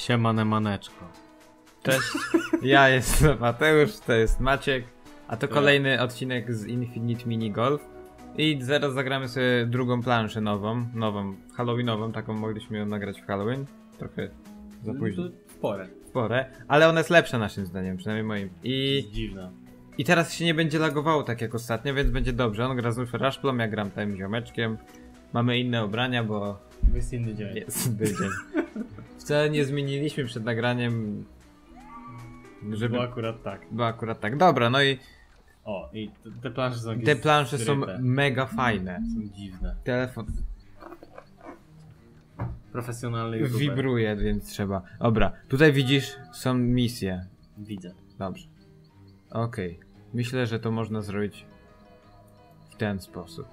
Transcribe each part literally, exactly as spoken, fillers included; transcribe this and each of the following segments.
Siemane maneczko. Cześć, ja jestem Mateusz, to jest Maciek, a to kolejny odcinek z Infinite Mini Golf. I zaraz zagramy sobie drugą planszę nową, nową, halloweenową, taką mogliśmy ją nagrać w Halloween. Trochę za późno. W porę. W porę, ale ona jest lepsza naszym zdaniem, przynajmniej moim. I, Dziwna. I teraz się nie będzie lagowało tak jak ostatnio, więc będzie dobrze. On gra znów Rashplom, ja gram tym ziomeczkiem. Mamy inne ubrania, bo Jest inny dzień. jest inny dzień. Wcale nie zmieniliśmy przed nagraniem, żeby... Było akurat tak. Bo akurat tak. Dobra, no i O, i te, te plansze są jakieś te plansze są skryte. mega fajne. Są dziwne. Telefon Profesjonalny youtuber. wibruje, więc trzeba. Dobra, tutaj widzisz, są misje. Widzę. Dobrze. Okej. Myślę, że to można zrobić w ten sposób.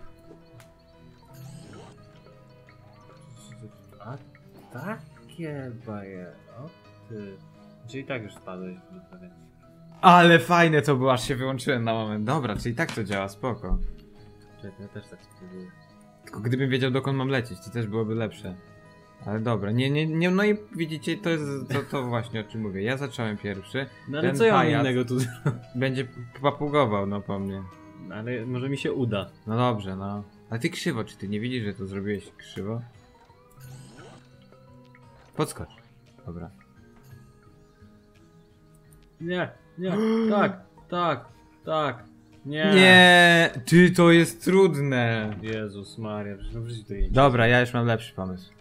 A takie baje. O ty. Czyli tak już spadłeś w pewien. Ale fajne to było, aż się wyłączyłem na moment. Dobra, czyli tak to działa, spoko. Czekaj, ja też tak spróbuję. Tylko gdybym wiedział, dokąd mam lecieć, to też byłoby lepsze. Ale dobra, nie, nie, nie, no i widzicie, to jest to, to właśnie o czym mówię. Ja zacząłem pierwszy. No ale Ten co ja mam pajac innego tu będzie papugował, no po mnie. Ale może mi się uda. No dobrze, no. Ale ty krzywo, czy ty nie widzisz, że to zrobiłeś krzywo? Podskocz. Dobra. Nie, nie, tak, tak, tak. Nie. Nie, ty, to jest trudne. Jezus Maria, przecież no w życiu to nie. Dobra, ja już mam lepszy pomysł.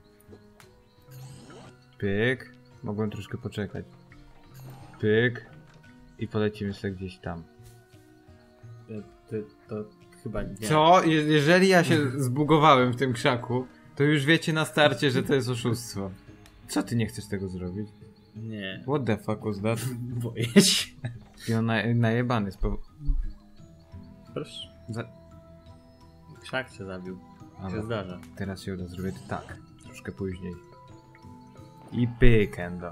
Pyk. Mogłem troszkę poczekać. Pyk. I polecimy sobie gdzieś tam. Ty, ty, to chyba nie. Co? Je jeżeli ja się zbugowałem w tym krzaku, to już wiecie na starcie, że to jest oszustwo. Co ty nie chcesz tego zrobić? Nie. What the fuck was that? Boję się. I on na najebany jest. Proszę. Za Krzak cię zabił. Dobra. Się zdarza. Teraz się uda zrobić tak. Troszkę później. I pyk, endo.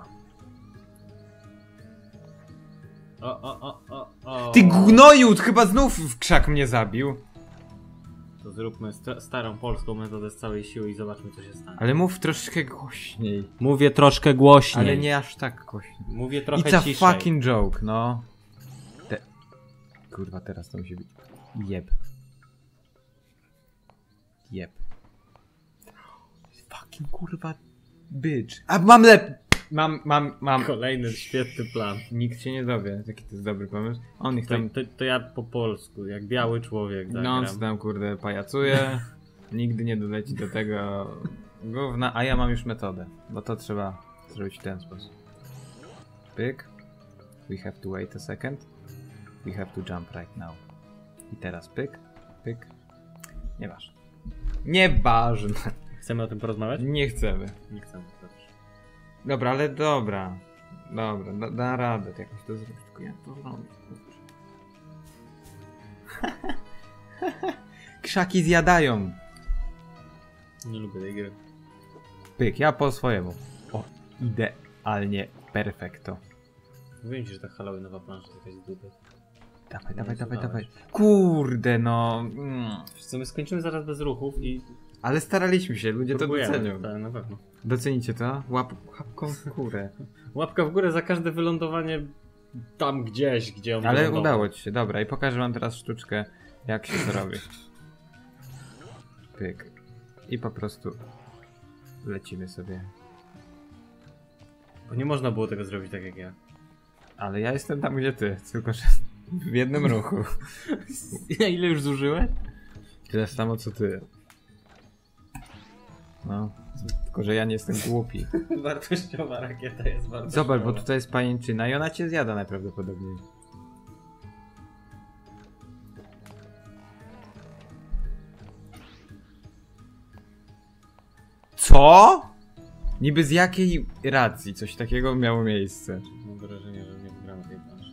O, o, o, o, o. Ty gnoju! Chyba znów w krzak mnie zabił. To zróbmy sta starą polską metodę z całej siły i zobaczmy, co się stanie. Ale mów troszkę głośniej. Mówię troszkę głośniej. Ale nie aż tak głośniej. Mówię trochę It's a ciszej. fucking joke, no. Te... Kurwa, teraz to musi być. Jeb. Jeb. Fucking kurwa bitch. A mam lep... Mam, mam, mam. Kolejny świetny plan. Nikt się nie dowie, jaki to jest dobry pomysł. On ich To, tam... to, to ja po polsku, jak biały człowiek zagram. No on co tam kurde pajacuje. Nigdy nie doleci do tego gówna, a ja mam już metodę. Bo to trzeba zrobić w ten sposób. Pyk. We have to wait a second. We have to jump right now. I teraz pyk, pyk. Nieważne. Nieważne. Chcemy o tym porozmawiać? Nie chcemy. Nie chcemy, dobrze. Dobra, ale dobra. Dobra, da, da radę jakoś to zrobić. Tylko jak to zrobić? Kurczę. Krzaki zjadają. Nie lubię tej gry. Pyk, ja po swojemu. O, idealnie perfekto. Mówiłem ci, że ta halloweenowa plansza to jakaś dupy. Dawaj, Nie dawaj, dawaj, słuchałeś. dawaj. Kurde, no. Mm. Wiesz co, my skończymy zaraz bez ruchów i Ale staraliśmy się, ludzie to próbujemy. docenią. Tak, na pewno. Docenicie to? Łap, łapką w górę. Łapka w górę za każde wylądowanie tam gdzieś, gdzie on Ale wylądował. udało ci się, dobra. I pokażę wam teraz sztuczkę, jak się to robi. Pyk. I po prostu lecimy sobie. Bo nie można było tego zrobić tak jak ja. Ale ja jestem tam, gdzie ty, tylko że w jednym ruchu. Ile już zużyłeś? Tyle samo, co ty. No, tylko że ja nie jestem głupi. Wartościowa rakieta jest wartościowa. Zobacz, bo tutaj jest pajęczyna i ona cię zjada najprawdopodobniej. Co? Niby z jakiej racji coś takiego miało miejsce? Mam wrażenie, że nie wygramy tej planszy.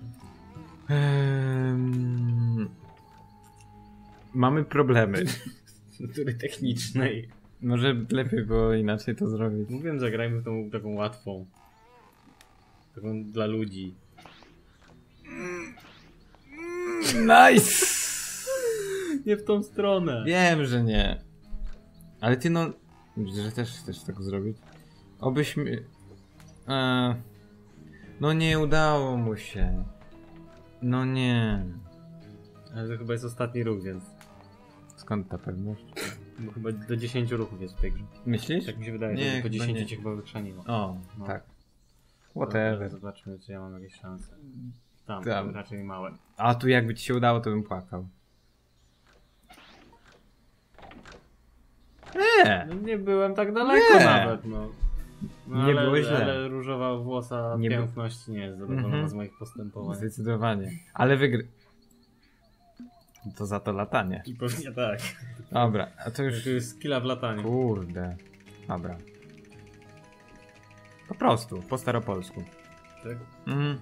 Ehm... Mamy problemy. Natury technicznej. Może lepiej było inaczej to zrobić. Mówiłem, zagrajmy w tą taką łatwą. Taką dla ludzi. Nice! Nie w tą stronę. Wiem, że nie. Ale ty no... Że też chcesz tak zrobić? Obyśmy... Eee, no nie udało mu się. No nie. Ale to chyba jest ostatni ruch, więc... Skąd ta pewność? Bo chyba do dziesięciu ruchów jest w tej grze. Myślisz? Tak mi się wydaje, Nie, że po chyba dziesięciu nie. cię chyba wykrzaniło. O, No. tak. Dobra, Whatever. zobaczmy, czy ja mam jakieś szanse. Tam, Tam. raczej małe. A tu jakby ci się udało, to bym płakał. Nie! No nie byłem tak daleko Nie. nawet, no. no Nie ale, było źle. Ale różowa włosa Nie piękność nie jest zadowolona Mhm. z moich postępowań. Zdecydowanie. Ale wygry... To za to latanie. I pewnie tak. Dobra, a to już... To jest skilla w lataniu. Kurde. Dobra. Po prostu, po staropolsku. Tak? Mhm.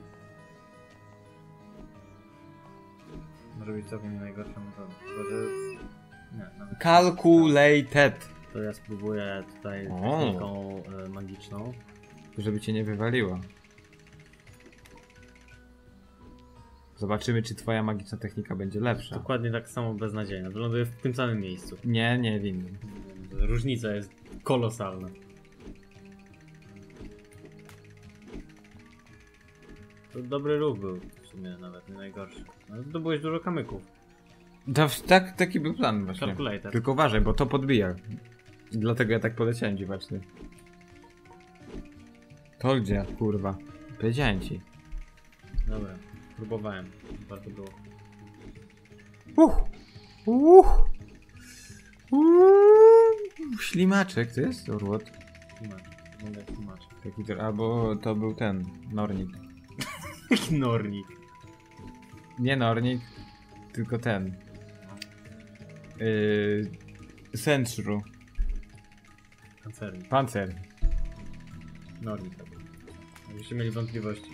Może być całkiem nie najgorsza metoda. Tylko, że... Nie, nawet... Calculated. To ja spróbuję tutaj O. techniką e, magiczną. Żeby cię nie wywaliło. Zobaczymy, czy twoja magiczna technika będzie lepsza. Dokładnie tak samo beznadziejna. Wyląduję w tym samym miejscu. Nie, nie w innym. Różnica jest kolosalna. To dobry ruch był w sumie, nawet nie najgorszy. No, zdobyłeś dużo kamyków. To, tak, taki był plan właśnie. Calculator. Tylko uważaj, bo to podbija. Dlatego ja tak poleciałem dziwacznie. To gdzie, kurwa? Powiedziałem ci. Dobra, próbowałem. Warto było. Uch! Uch! Uch! Ślimaczek, to jest urłot. Tłumacz. Będę jak tłumacz. Taki to, albo to był ten, Nornik. Nornik. Nie Nornik, tylko ten. Yy, Sensru. Pancernik. Pancer. Nornik to był. Jakbyście mieli wątpliwości.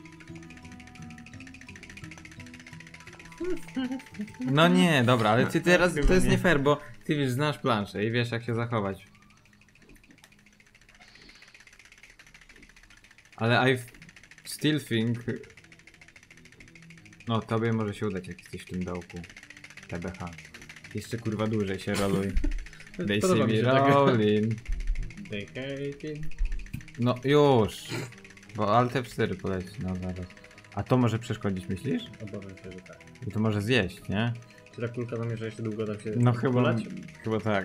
No nie, dobra, ale ty teraz, Chyba to jest nie. nie fair, bo ty wiesz, znasz planszę i wiesz jak się zachować. Ale I still think... No, tobie może się udać jak jesteś w tym dołku. T B H. Jeszcze kurwa dłużej się roluj. They Podoba see mi me się taka- rolling. They hate him. No już. Bo Alt F cztery poleci, no zaraz. A to może przeszkodzić, myślisz? Obawiam się, że tak. Bo to może zjeść, nie? Czy ta kulka zamierza jeszcze długo tam się No chyba, polać? chyba tak.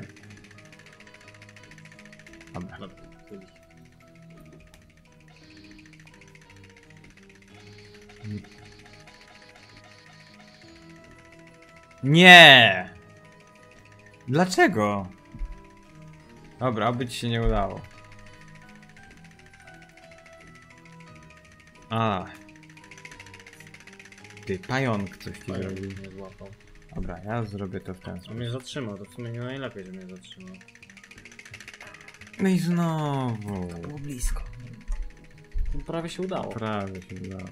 Dobra. Dobra, to idź. Nie! Dlaczego? Dobra, oby ci się nie udało. A. Ty, pająk coś ci Pająk zrobił. mnie złapał. Dobra, ja zrobię to w ten On sposób. mnie zatrzymał, to w sumie nie najlepiej, że mnie zatrzymał. No i znowu. Było blisko. Prawie się udało. Prawie się udało.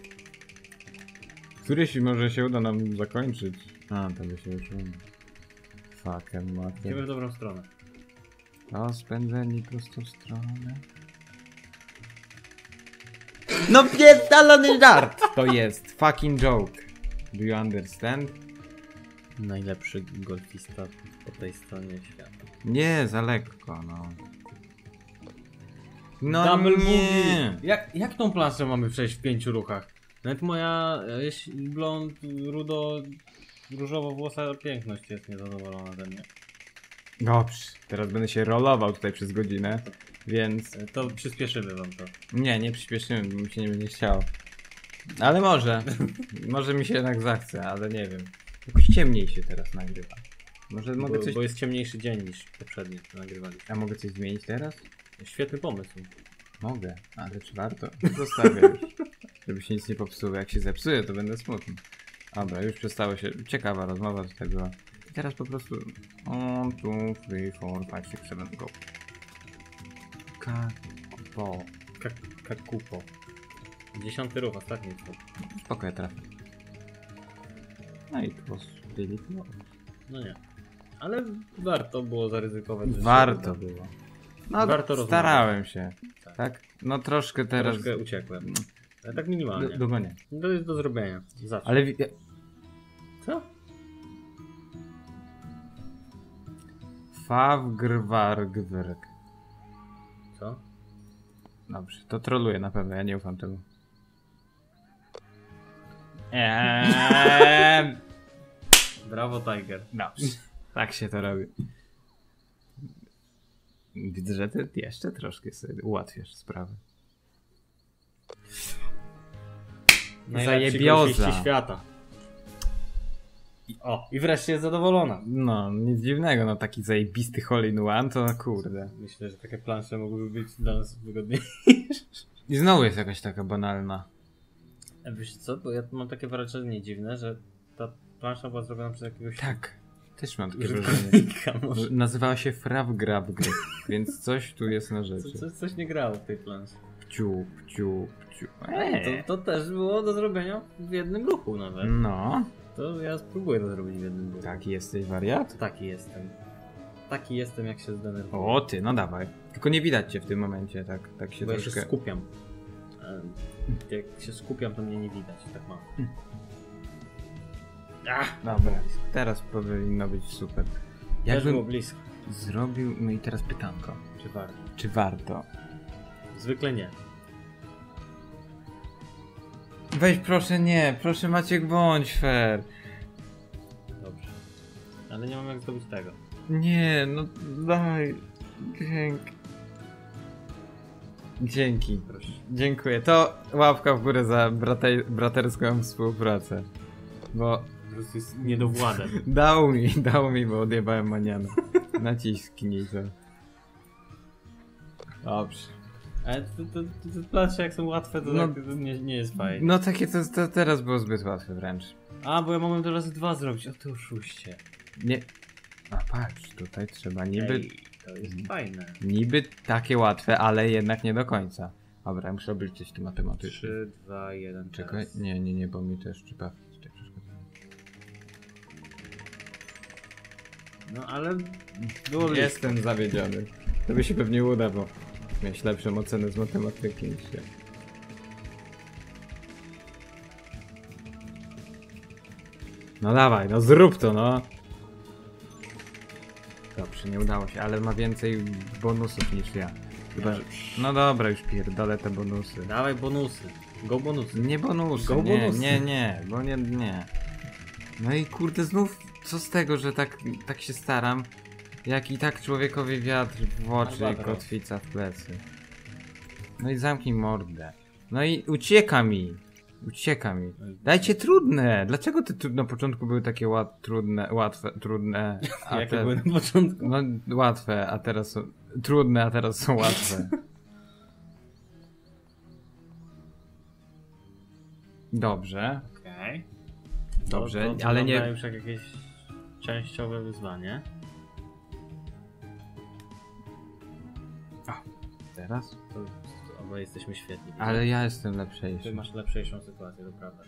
Któryś może się uda nam zakończyć. A, to by się już uda. Fucking Idziemy mater. w dobrą stronę. Rozpędzeni prosto w stronę. No pierdolony żart! To jest fucking joke. Do you understand? Najlepszy golfista po tej stronie świata. Nie, za lekko, no. No Double nie. boogie. Jak, jak tą planszę mamy przejść w pięciu ruchach? Nawet moja e, blond, rudo, różowo-włosa piękność jest niezadowolona ze mnie. Dobrze, teraz będę się rolował tutaj przez godzinę, więc... E, To przyspieszymy wam to. Nie, nie przyspieszymy, bo mi się nie będzie chciało. Ale może. Może mi się jednak zachce, ale nie wiem. Jakoś ciemniej się teraz nagrywa. Może mogę Bo, coś... bo jest ciemniejszy dzień niż poprzedni, co nagrywaliśmy. Ja mogę coś zmienić teraz? Świetny pomysł. Mogę, ale czy warto? Zostawię już. Żeby się nic nie popsuło. Jak się zepsuje, to będę smutny. Dobra, już przestało się... Ciekawa rozmowa tutaj była. I teraz po prostu... one, two, three, four, five, six, seven, go. Kakupo. Kak- Kakupo. Dziesiąty ruch, ostatni ruch. Spoko, ja trafię. No i to was really close. No nie. Ale warto było zaryzykować. że się Warto uda. było. No, Warto starałem się. Tak. Tak? No troszkę teraz... Troszkę uciekłem. Ale tak minimalnie. D- Dogonię. To jest do zrobienia. Zawsze. Ale... wi- Co? Favgrvargvrk. Co? Dobrze, to troluję na pewno, ja nie ufam temu. Eee, Brawo, Tiger. dobrze, tak się to robi. Widzę, że ty jeszcze troszkę sobie ułatwiasz sprawę. Najlepsi Zajebioza. golfiści świata. I, o, i wreszcie jest zadowolona. No, nic dziwnego, no taki zajebisty hole in one to kurde. Myślę, że takie plansze mogłyby być dla nas wygodniejsze. I znowu jest jakaś taka banalna. A wiesz co, bo ja mam takie wrażenie dziwne, że ta plansza była zrobiona przez jakiegoś Tak, też mam takie wrażenie. użytkownika może. Nazywała się Frav Grab Gry, więc coś tu jest na Co, rzeczy. co, coś nie grało w tej planszy. Pciu, pciu, pciu. Ej, Eee. to, to też było do zrobienia w jednym ruchu nawet. No, To ja spróbuję to zrobić w jednym ruchu. taki jesteś wariat? Taki jestem. Taki jestem, jak się zdenerwuję. O ty, no dawaj. Tylko nie widać cię w tym momencie, tak, tak się Bo ja troszkę... się skupiam. E, Jak się skupiam, to mnie nie widać. Tak mam. Ach, Dobra, teraz powinno być super. Też było Jakbym blisko. zrobił... No i teraz pytanko. Czy warto? Czy warto? Zwykle nie. Weź proszę nie, proszę Maciek bądź fair. Dobrze. Ale nie mam jak zdobyć tego. Nie, no daj. Dzięki. Dzięki. Proszę. Dziękuję. To łapka w górę za brate- braterską współpracę. Bo Po prostu jest niedowładem. dał mi, dał mi, bo odjebałem maniana. Nacisknij to. Dobrze. Ale to, to, to, to plansze jak są łatwe, to, No. tak, to nie, nie jest fajne. No takie to, to teraz było zbyt łatwe wręcz. A, bo ja mogłem to razy dwa zrobić. O, ty oszuście. Nie. A patrz, tutaj trzeba niby... Ej, to jest fajne. Niby takie łatwe, ale jednak nie do końca. Dobra, ja muszę obliczyć to matematycznie. trzy, dwa, jeden. Czekaj, nie, nie, nie, bo mi też czypa. No ale było blisko. Jestem zawiedziony. To by się pewnie uda, bo miałeś lepszą ocenę z matematyki niż ja. No dawaj, no zrób to, no. Dobrze, nie udało się, ale ma więcej bonusów niż ja. Chyba, że... No dobra, już pierdolę te bonusy. Dawaj bonusy. Go bonusy. Nie bonusy, Go nie, bonusy. nie, nie, bo nie, nie. No i kurde, znów co z tego, że tak, tak się staram, jak i tak człowiekowi wiatr w oczy i Albatros. kotwica w plecy. No i zamknij mordę. No i ucieka mi. Ucieka mi. Dajcie trudne. Dlaczego te tru- na początku były takie łat, trudne, łatwe, trudne, a Jakie te... były na początku? No łatwe, a teraz są... Trudne, a teraz są łatwe. Dobrze. Okej. Dobrze, to, to ale nie... już jak jakieś częściowe wyzwanie. Teraz? To, to obaj jesteśmy świetni. Ale ja jestem Ty lepszejszy. masz lepszą sytuację, to prawda.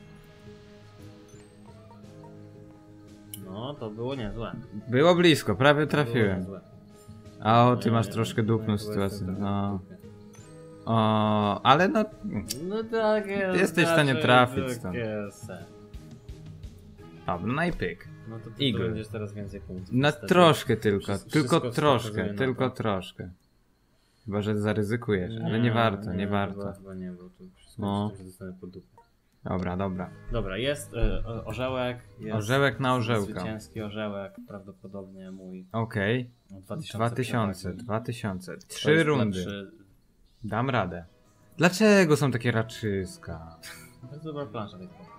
No, to było niezłe. Było blisko, prawie Było trafiłem. niezłe. A o, No, ty ja- masz ja- troszkę ja dupną chyba sytuację. jestem trochę No. w dupie. O, ale no... No tak jest. Jesteś w stanie raczej trafić tak stąd. jest. Dobra, no i pyk. No to ty Eagle. będziesz teraz więcej punktów. No niestety. troszkę tylko, Wszystko tylko wskazuje troszkę, na tylko to. troszkę. Chyba, że zaryzykujesz, ale nie warto, nie warto. Chyba, chyba nie, bo tu wszystko No. no. się dostanę pod dupę. Dobra, dobra. Dobra, jest e, o- orzełek. Jest Orzełek na orzełka. Zwycięski orzełek, prawdopodobnie mój. Okej. No, dwa tysiące Dwa tysiące, przewagi. dwa tysiące. To Trzy jest rundy. lepszy- Dam radę. Dlaczego są takie raczyska? To jest dobra plansza. tej pory.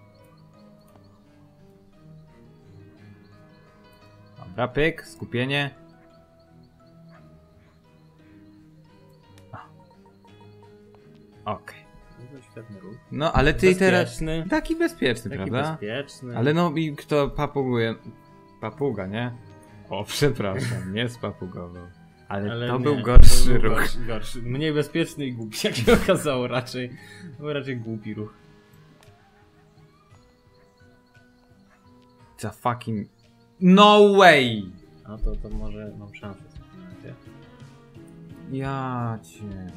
Dobra, pyk, skupienie. A. Okej. No to świetny ruch. No, ale ty teraz... Bezpieczny. Taki bezpieczny, Taki prawda? bezpieczny. Ale no i kto papuguje... Papuga, nie? O, przepraszam, nie spapugował. Ale, Ale to nie, był gorszy to był ruch. Gorszy, gorszy. Mniej bezpieczny i głupi, jak się okazało raczej. To był raczej głupi ruch. Za fucking... No way! A to, to może mam szansę w takim razie. Ja cię...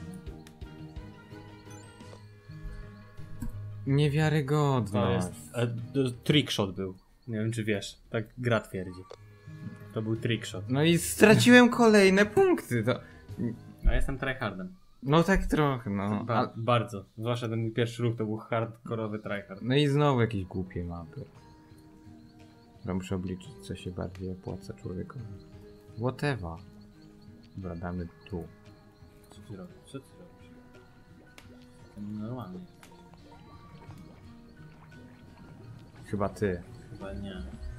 Niewiarygodne. To jest. E, to trickshot był. Nie wiem czy wiesz. Tak gra twierdzi. To był trickshot. No i straciłem kolejne punkty. To... A jestem tryhardem. No tak trochę, no. Ba A, bardzo. Zwłaszcza ten mój pierwszy ruch to był hardkorowy tryhard. no i znowu jakieś głupie mapy. Ja muszę obliczyć, co się bardziej opłaca człowiekowi. Whatever. Dobra, damy tu. Co ty robisz? Co ty robisz? To normalnie. Chyba ty. Chyba nie.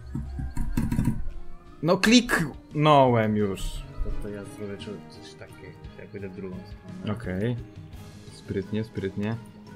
No kliknąłem już. To, to ja zrobię coś takiego, jak będę w drugą stronę. Okej. Okay. Sprytnie, sprytnie.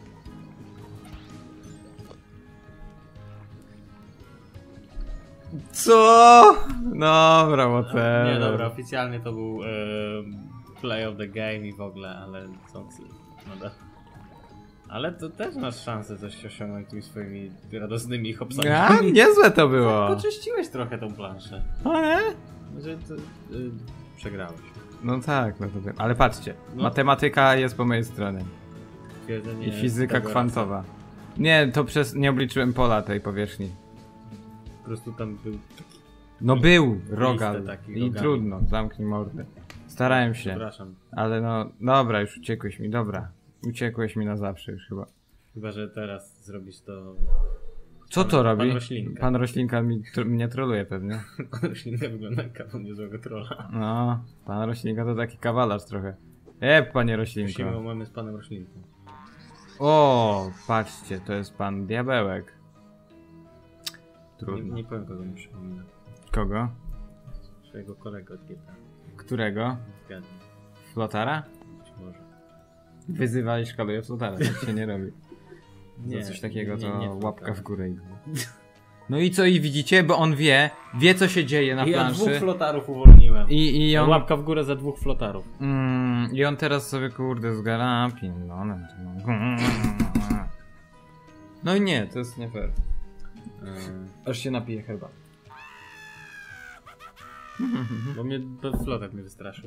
Co? Dobra, whatever. Nie, dobra, oficjalnie to był e, play of the game i w ogóle, ale co ty, no da. Ale to też masz szansę coś osiągnąć tymi swoimi radosnymi hopsami. A, niezłe to było. Poczyściłeś trochę tą planszę. O nie? Że to, y, przegrałeś. No tak, no to wiem. Ale patrzcie, No. matematyka jest po mojej stronie. Twierdzenie I fizyka tego kwantowa. Nie, to przez... nie obliczyłem pola tej powierzchni. razu. Po prostu tam był... No był rogal. taki I rogami. trudno, zamknij mordę. Starałem się, Przepraszam. ale no... Dobra, już uciekłeś mi, dobra. Uciekłeś mi na zawsze już chyba. Chyba, że teraz zrobisz to... Co to Pan- robi? pan Roślinka. Pan Roślinka mi, tr mnie troluje pewnie. Pan Roślinka wygląda jak kawał niezłego trolla. No, pan Roślinka to taki kawalarz trochę. E, panie Musimy, Roślinko. mamy z panem Roślinką. O, patrzcie, to jest pan Diabełek. Nie, Trudno. nie powiem, kogo mi przypomina. Kogo? Swojego kolegę od G T A. Którego? Zgadnij. Flotara? Być może. Wyzywa i szkaluje Flotara, tak się nie robi. Nie, Za coś takiego to nie, nie łapka Flotara. w górę i... No i co, i widzicie, bo on wie, wie co się dzieje na Ja dwóch planszy. flotarów uwolniłem. I, i on... Łapka w górę za dwóch flotarów. Mm, I on teraz sobie kurde zgarapi. No, no, no. No i nie, to jest nie fair. Yy, Aż się napije chyba. bo mnie bo flotar mnie wystraszył.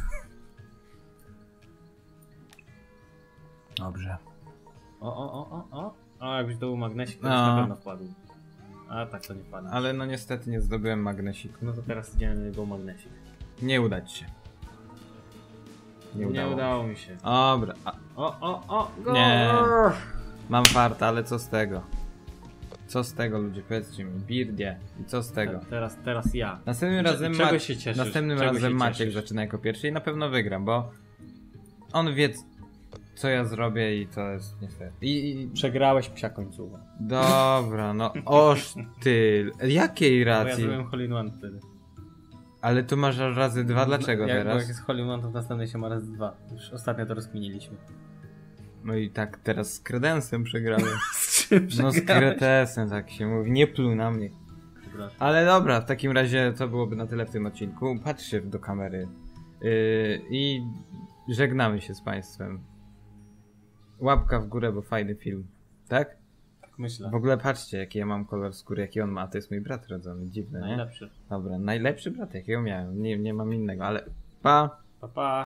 Dobrze. O, o, o, o, o. O, jakbyś to był magnesik, to No. już na pewno wpadł. A tak to nie wpadł. Ale no niestety nie zdobyłem magnesiku. No to teraz idziemy go magnesik. Nie udać się. Nie udało. Nie udało mi się. Dobra. A, O, o, o, go! Nie. mam farta, ale co z tego? Co z tego, ludzie? Powiedzcie mi. Birdzie. I co z tego? Te- Teraz, teraz ja. Następnym Cze- razem, czego Ma- się cieszysz? Następnym Czego razem się Maciek cieszysz? zaczyna jako pierwszy i na pewno wygram, bo on wie, co ja zrobię i to jest niestety. I, i Przegrałeś psia końcówą. dobra, no oż ty. Jakiej Bo ja racji? zrobiłem hole in one wtedy. Ale tu masz razy dwa, dlaczego jak, Bo teraz? jak jest hole in one, to w następnej się ma razy dwa. Już ostatnio to rozkminiliśmy. No i tak teraz z kredensem przegrałem. Z czym No z przegrałeś? kredensem tak się mówi, nie pluj na mnie. Przepraszam. Ale dobra, w takim razie to byłoby na tyle w tym odcinku. Patrzcie do kamery. Yy, I żegnamy się z państwem. Łapka w górę, bo fajny film. Tak? Tak myślę. W ogóle patrzcie, jaki ja mam kolor skóry, jaki on ma. To jest mój brat rodzony, dziwne, nie? Najlepszy. Dobra, najlepszy brat, jakiego miałem. Nie, nie mam innego, ale pa! Pa, pa.